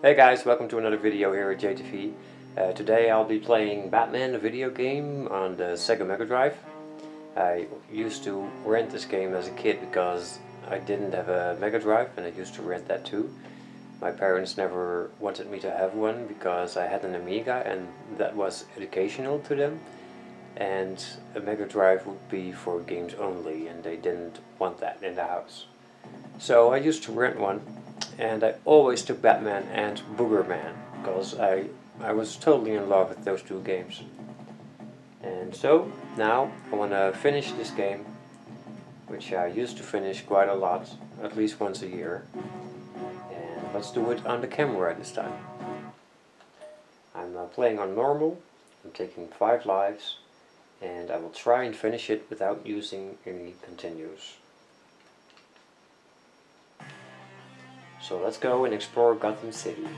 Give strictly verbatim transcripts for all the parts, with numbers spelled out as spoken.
Hey guys, welcome to another video here at J T V. Uh, today I'll be playing Batman, the video game, on the Sega MegaDrive. I used to rent this game as a kid because I didn't have a MegaDrive and I used to rent that too. My parents never wanted me to have one because I had an Amiga and that was educational to them. And a MegaDrive would be for games only and they didn't want that in the house. So I used to rent one. And I always took Batman and Booger Man because I, I was totally in love with those two games. And so now I want to finish this game, which I used to finish quite a lot, at least once a year. And let's do it on the camera this time. I'm uh, playing on normal, I'm taking five lives, and I will try and finish it without using any continues. So let's go and explore Gotham City.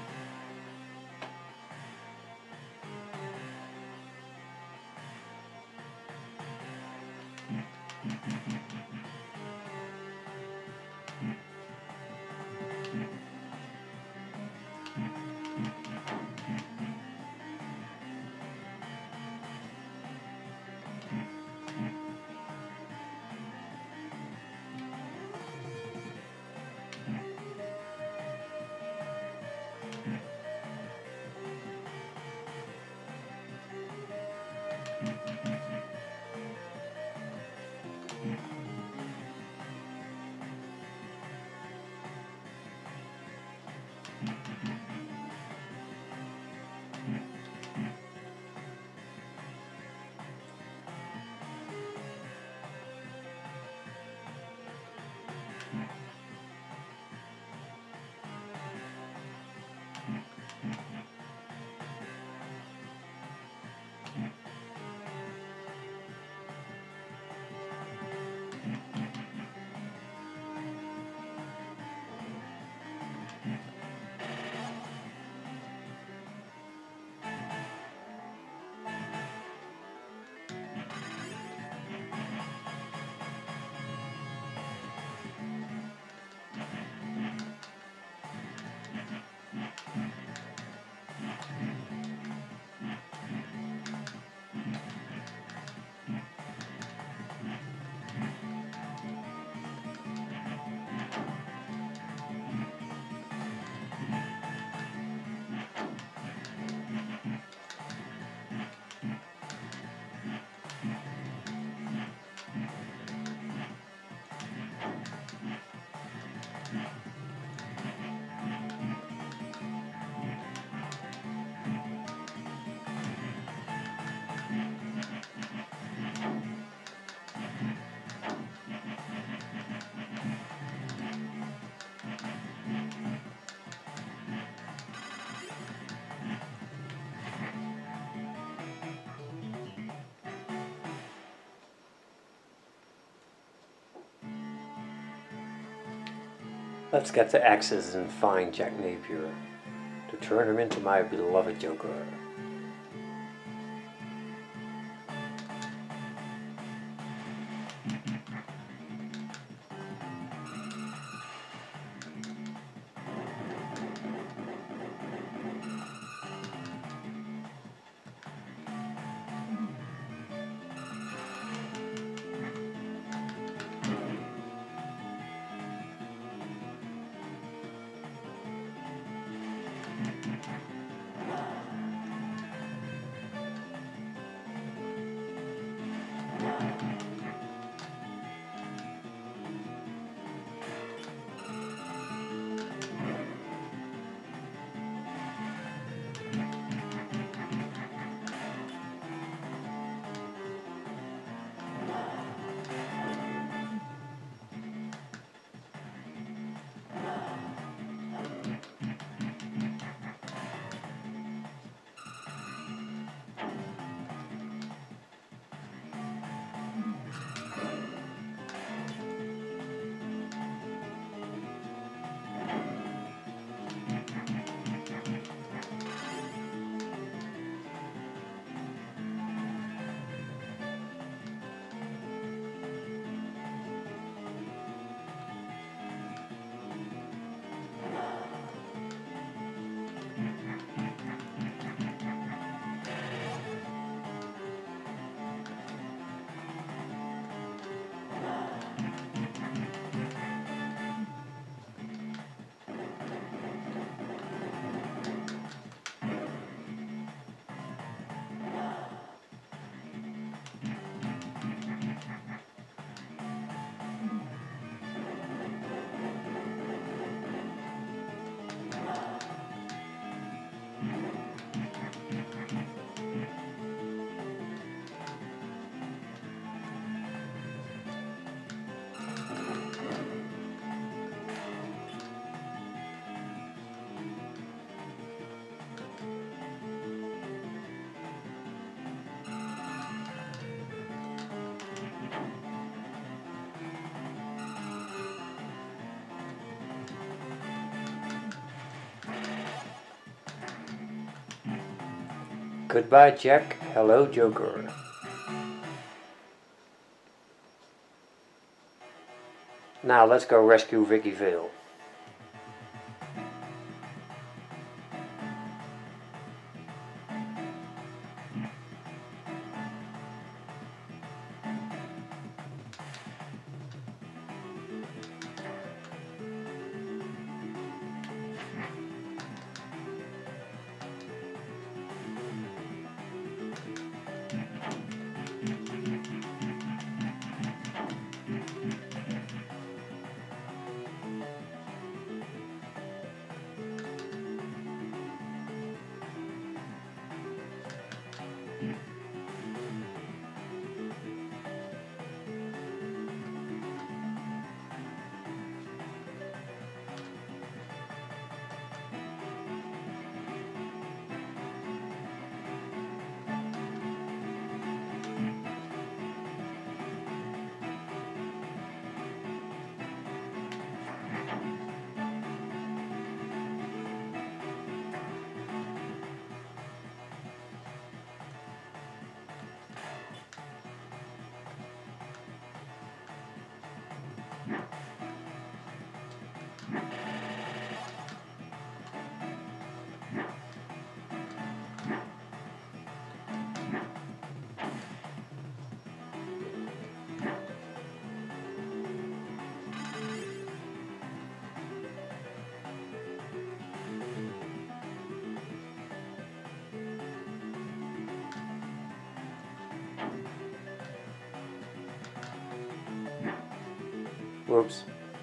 Let's get to Axis and find Jack Napier to turn him into my beloved Joker. Goodbye, Jack. Hello, Joker. Now let's go rescue Vicky Vale. Whoops.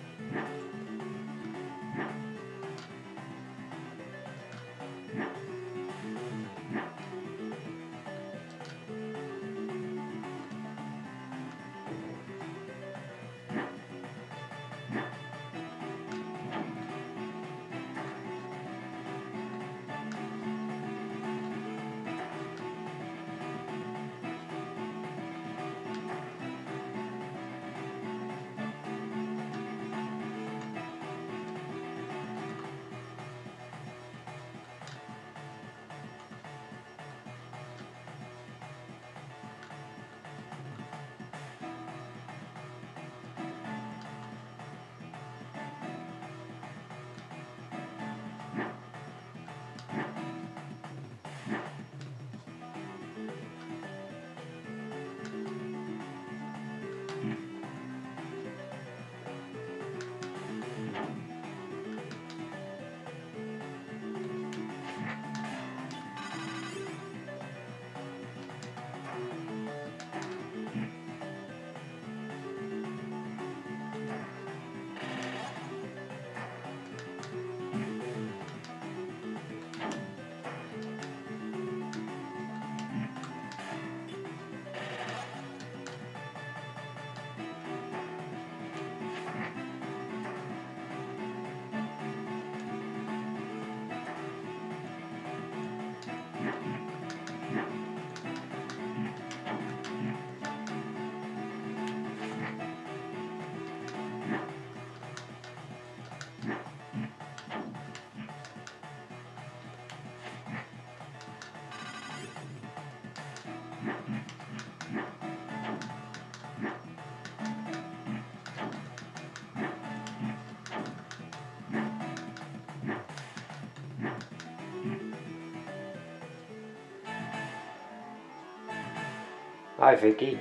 Hi, Vicky.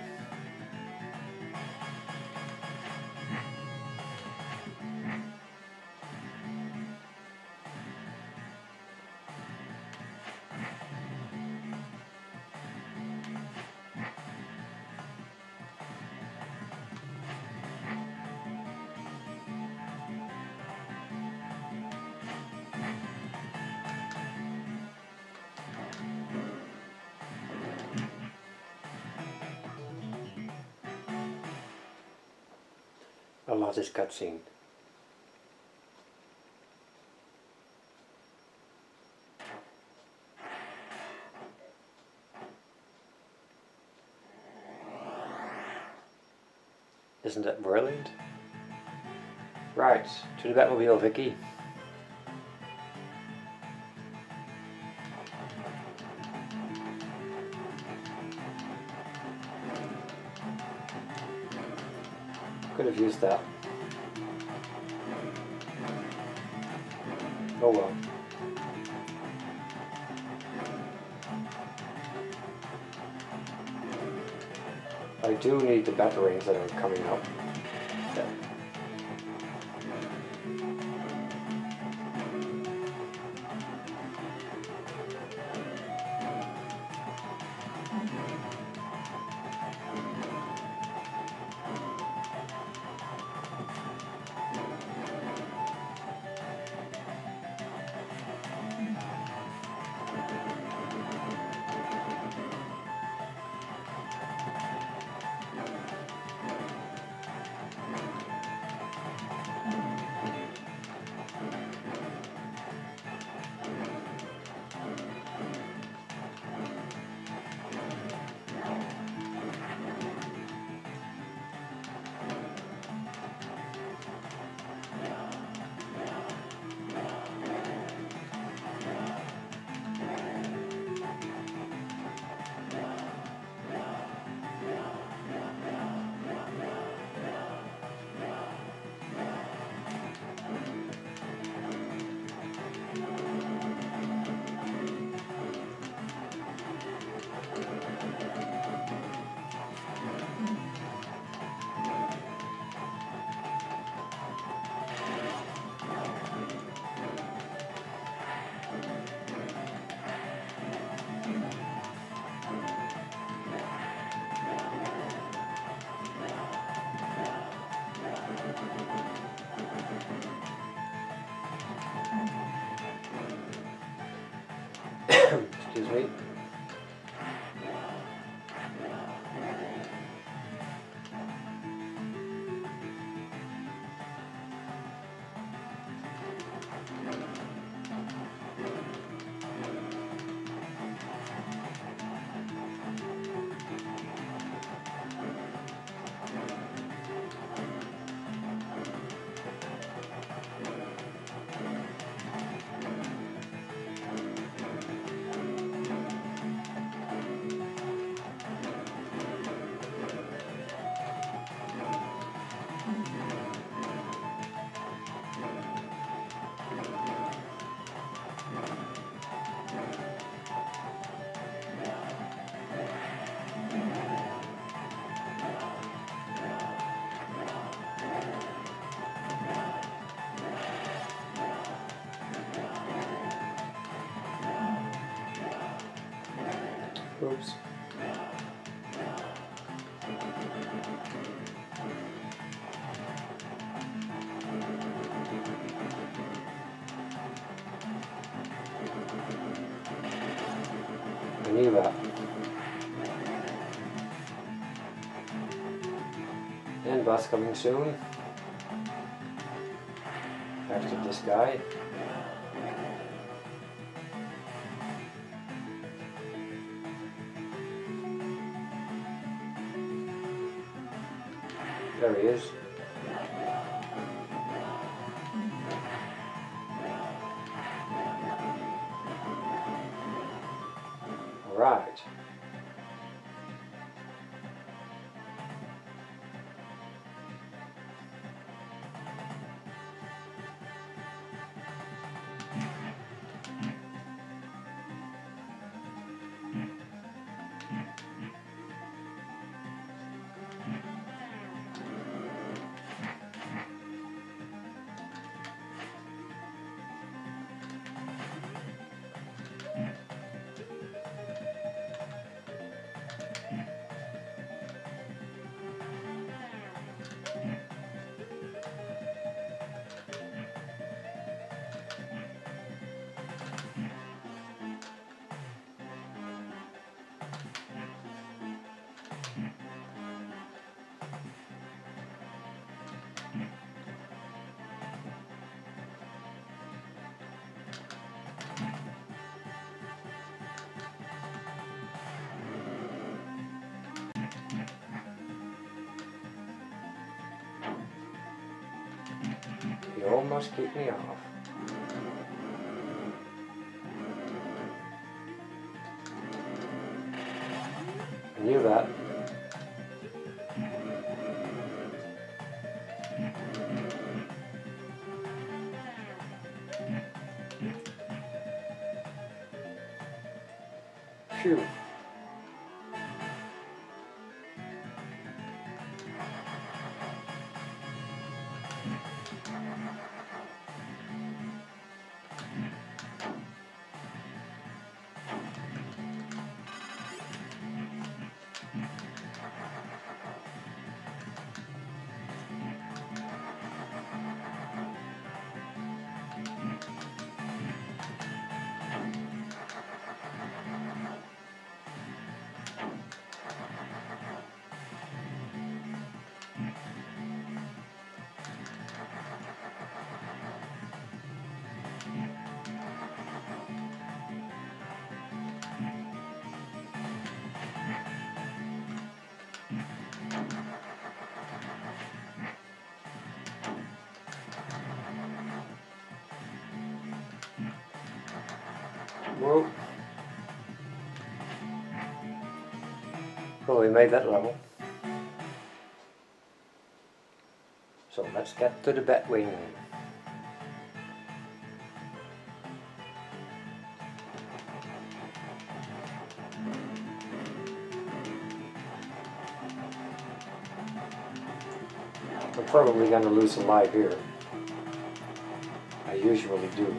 I love this cutscene. Isn't that brilliant? Right, to the Batmobile, Vicky. Could have used that. Oh well. I do need the batarangs that are coming up. Yeah. Excuse me. Oops. I knew that. And bus coming soon. After this guy. There he is. All right. You almost kicked me off. I knew that. Phew. Whoa. Well, we made that level. So let's get to the Batwing. I'm probably going to lose a life here. I usually do.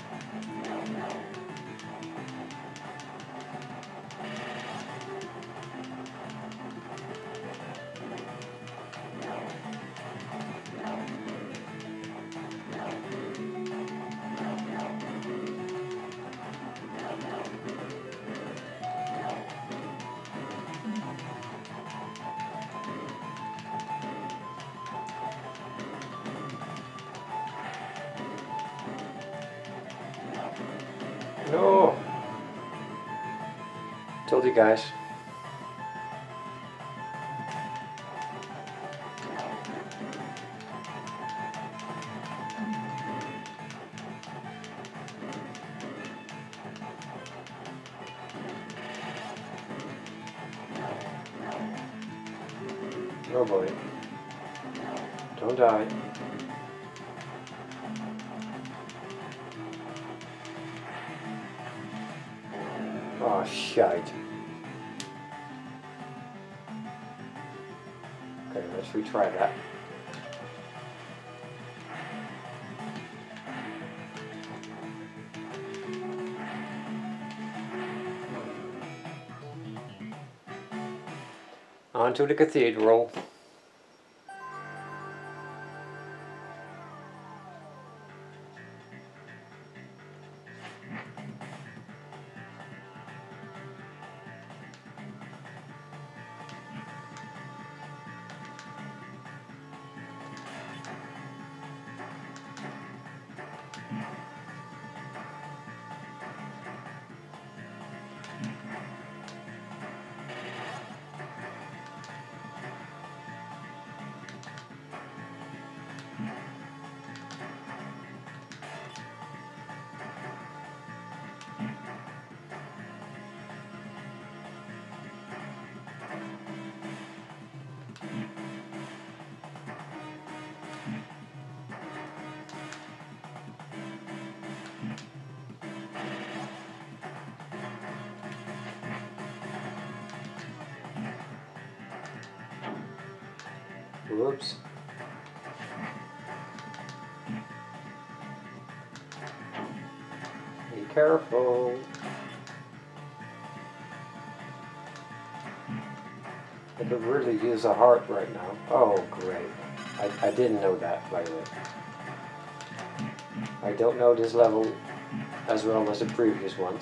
No! Told you guys. Oh boy. Don't die. Oh, shite. Okay, let's retry that. On to the cathedral. Whoops. Be careful. I could really use a heart right now. Oh, great. I, I didn't know that, by the way. I don't know this level as well as the previous ones.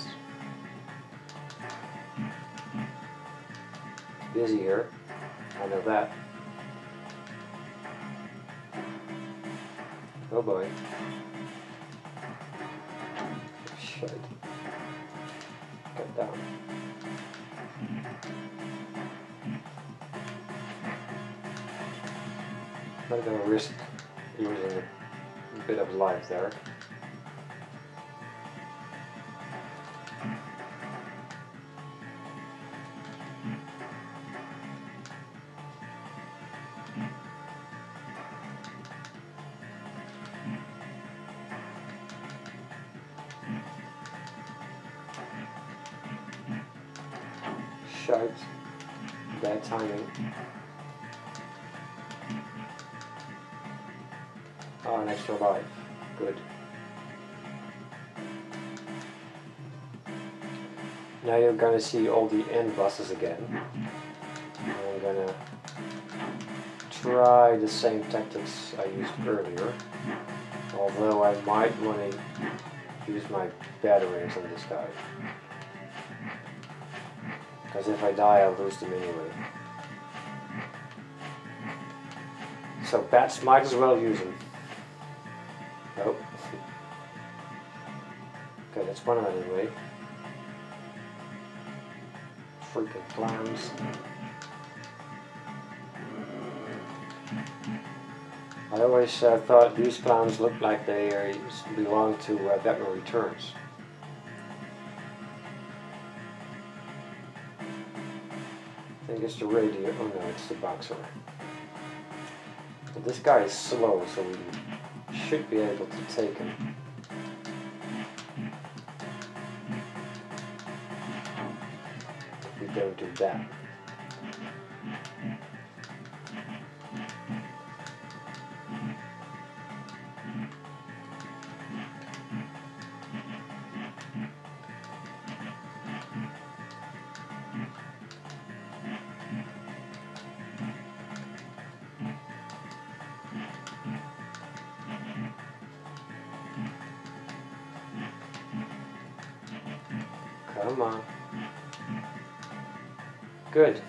Busy here. I know that. Oh boy. Shit. Get down. I'm not gonna risk losing a bit of life there. shite. Bad timing. Oh, an extra life. Good. Now you're gonna see all the end bosses again. I'm gonna try the same tactics I used earlier. Although I might want to use my batarangs on this guy. Because if I die, I'll lose them anyway. So bats might as well use them. Nope. Okay, that's one out of the way. Freaking clams. I always uh, thought these clowns looked like they uh, belonged to uh, Batman Returns. I think it's the radio. Oh no, it's the boxer. But this guy is slow, so we should be able to take him. If we don't do that. Come on. Good.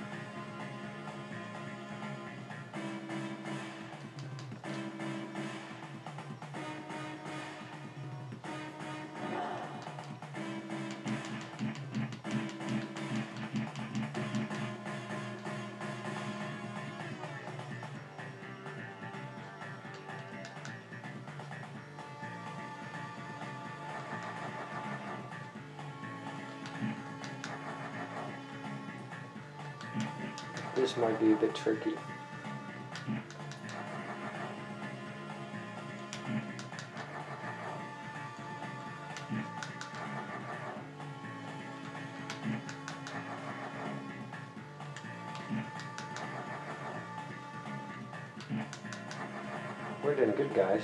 This might be a bit tricky. We're doing good, guys.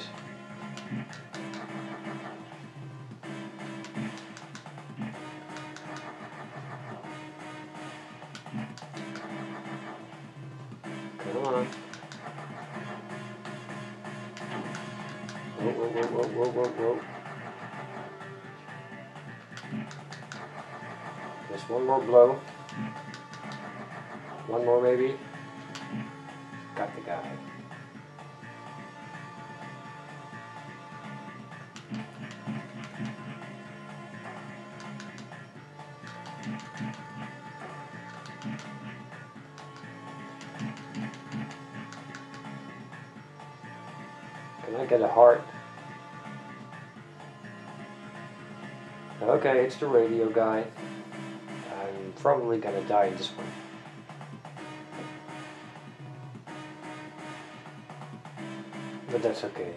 Come on. Whoa, whoa, whoa, whoa, whoa, whoa, whoa. Just one more blow. One more maybe. Got the guy. Can I get a heart? Okay, it's the radio guy. I'm probably gonna die in this one. But that's okay.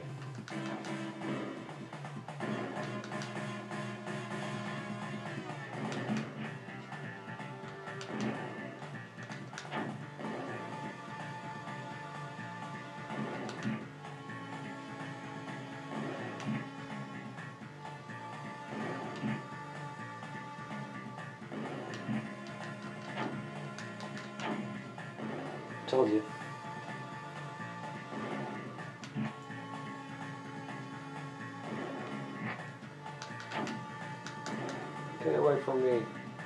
Told you. Get away from me.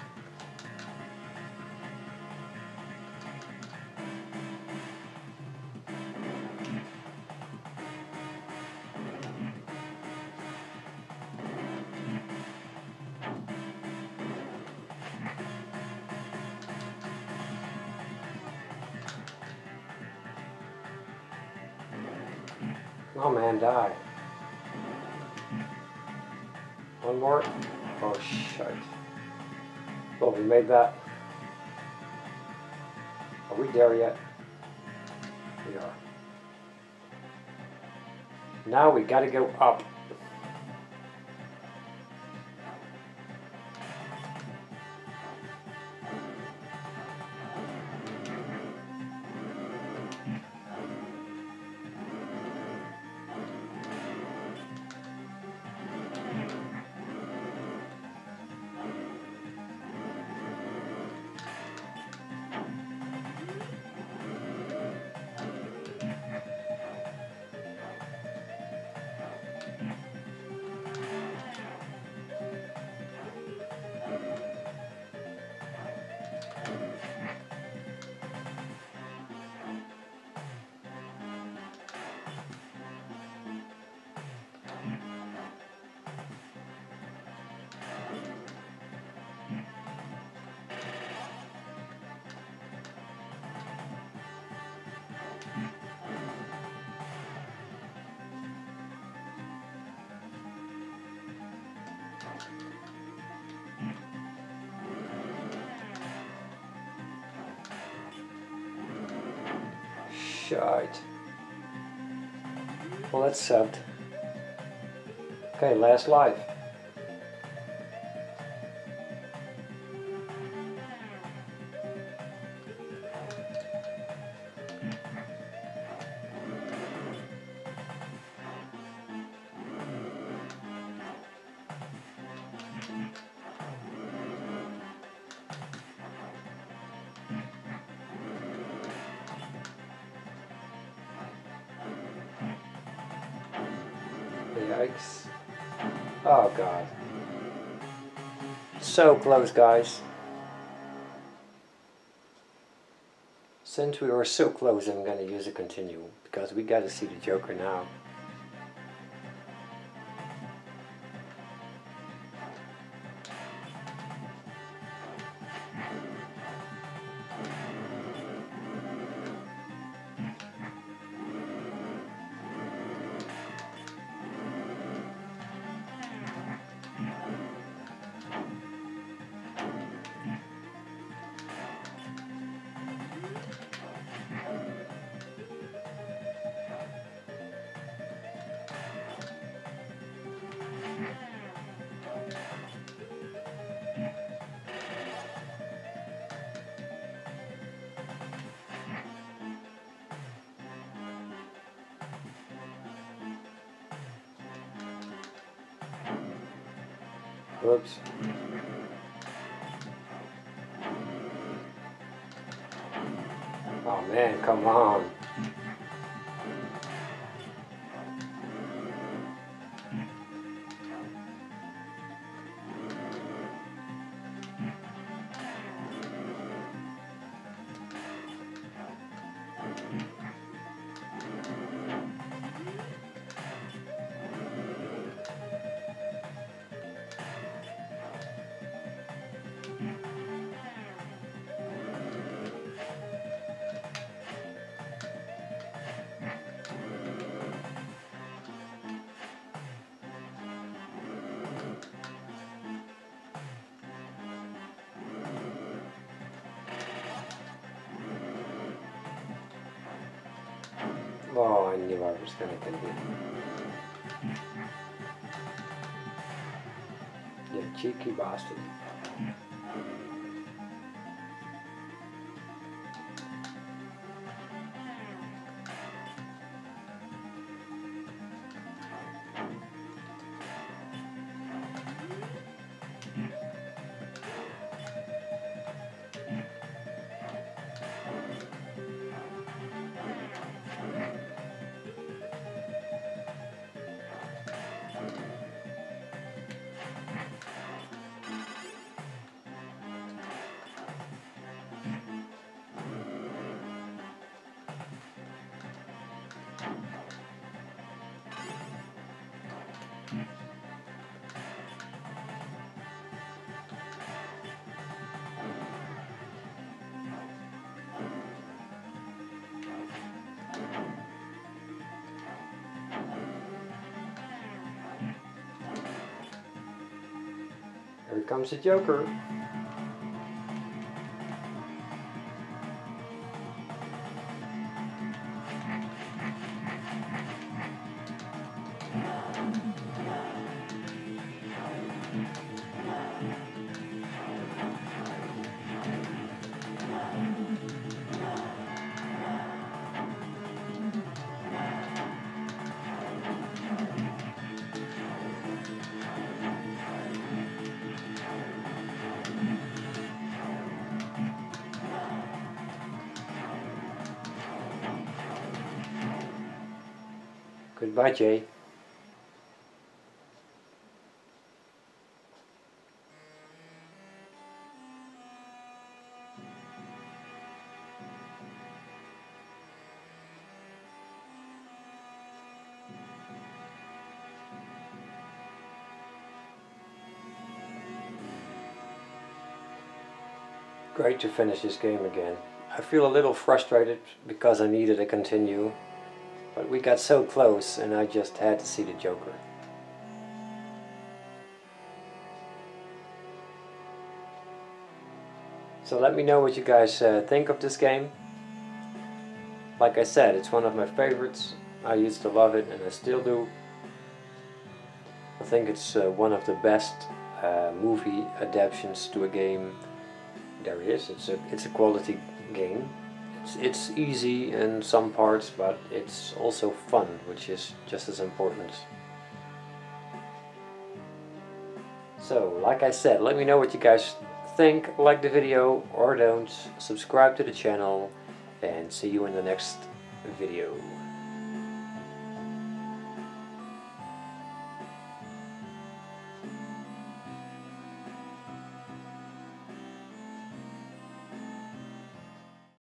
Oh man, die. One more. Oh shit. Well, we made that. Are we there yet? We are. Now we gotta go up. Shite. Well, that sucked. Okay, last life. Yikes. Oh god. So close, guys. Since we were so close, I'm gonna use a continue, because we gotta see the Joker now. Whoops. Oh man, come on. Oh, I knew I was gonna get it. You cheeky bastard. Here comes the Joker. Goodbye, Jay. Great to finish this game again. I feel a little frustrated because I needed a continue, but we got so close and I just had to see the Joker. So let me know what you guys uh, think of this game. like I said, it's one of my favorites. I used to love it and I still do. I think it's uh, one of the best uh, movie adaptations to a game there is. It's a, it's a quality game. It's, it's easy in some parts, but it's also fun, which is just as important. So, like I said, let me know what you guys think, like the video or don't, subscribe to the channel, and see you in the next video.